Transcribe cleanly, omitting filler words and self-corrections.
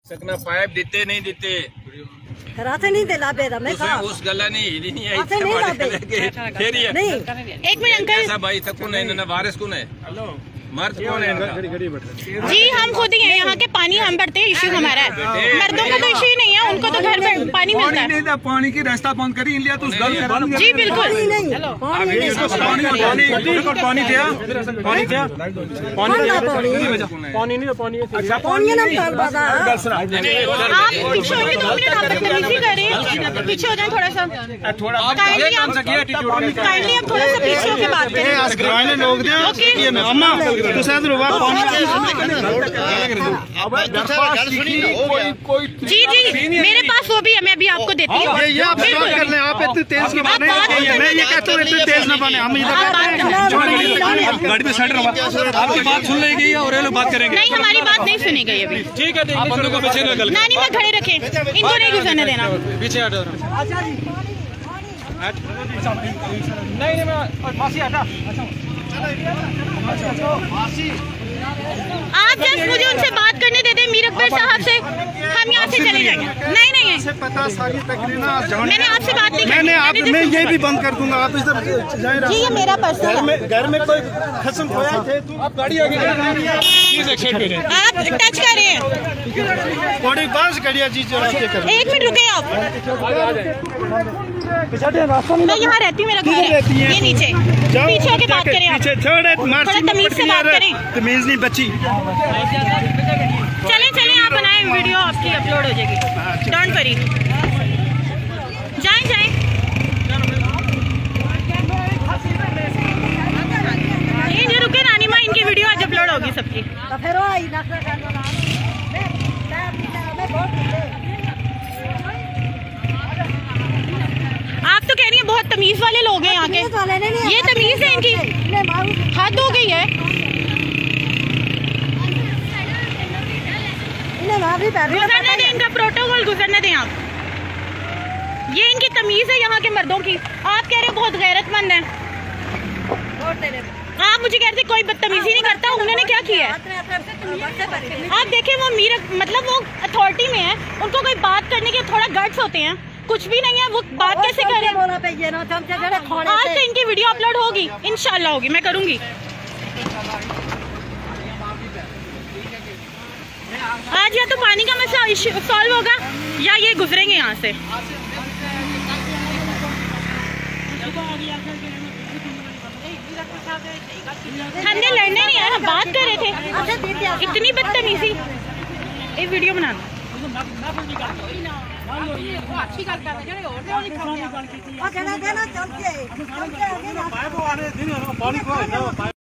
सकना पाइप देते नहीं देते रात नहीं दे लाबे दा मैं कहा उस गला नहीं है आते नहीं लाबे नहीं एक मिनट अंकल ऐसा भाई तक कौन है ना वारिस कौन है मर्द कौन है जी हम खुद ही हैं यहाँ के पानी हम भरते हैं इश्यू हमारा है मर्दों का तो इश्यू ही नहीं है उनको तो घर में पानी मिलता है पानी की रास्ता बंद करी लिया तो जी बिल्कुल आप पीछे होंगे 2 मिनट आप बदतमीजी करें पीछे हो जाए थोड़ा सा काइंडली आप थोड़ा सा पीछे होकर बात करें जी जी मेरे पास वो भी है मैं अभी आपको देती हूँ आप इतनी तेज मैं ये कहता हूँ इतनी तेज न बने हम गाड़ी में सेट आपकी बात सुन लेगी और ये लोग बात करेंगे नहीं हमारी बात नहीं सुनी गई अभी ठीक है नानी में खड़े रखें इनको नहीं गुजरने देना पीछे हटो नहीं आप जस्ट मुझे उनसे बात करने दे दें मीर अकबर साहब से हम यहाँ से चले जाएंगे नहीं पता सारी तकरीर मैंने आपसे बात नहीं मैंने मैं ये भी बंद कर दूंगा आप इधर जी ये मेरा पर्सन है घर में कोई खत्म खोया थे आप गाड़ी आगे आप टच कर रहे हैं बड़ी बास गाड़िया जी चला के कर 1 मिनट रुके आप मैं यहाँ रहती हूँ मेरा घर है ये नीचे पीछे होके बात करें आप थोड़ा तमीज से बात करें तमीज नहीं बची चलें आप बनाएं वीडियो आपकी अपलोड हो जाएगी डोंट वरी जाएं ये रुके नानी माँ इनकी वीडियो आज अपलोड होगी सबकी आप तो कह रही हैं बहुत तमीज वाले लोग हैं यहाँ के ये तमीज है इनकी हद हो गई है गुजरने दें इनका प्रोटोकॉल गुजरने दें आप ये इनकी तमीज है यहाँ के मर्दों की आप कह रहे हैं बहुत गैरतमंद है आप मुझे कह रहे थे कोई बदतमीजी नहीं करता उन्होंने क्या किया है आप देखें वो मतलब वो अथॉरिटी में है उनको कोई बात करने के थोड़ा गट्स होते हैं कुछ भी नहीं है वो बात कैसे करें आज तो इनकी वीडियो अपलोड होगी इंशाल्लाह होगी मैं करूंगी आज या तो पानी का मसला सॉल्व होगा या ये गुजरेंगे यहाँ से हमने लड़ने नहीं आया बात कर रहे थे इतनी बदतमीजी एक वीडियो बना अच्छी